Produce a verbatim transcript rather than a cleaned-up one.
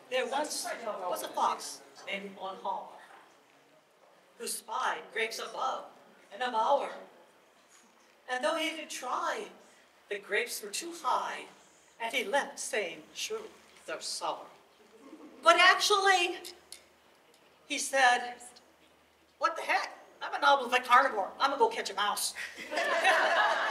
There once was a fox named Onhar, who spied grapes above and above. And though he did try, the grapes were too high, and he left saying, sure, they're sour. But actually, he said, what the heck? I'm a noble carnivore. I'm gonna go catch a mouse.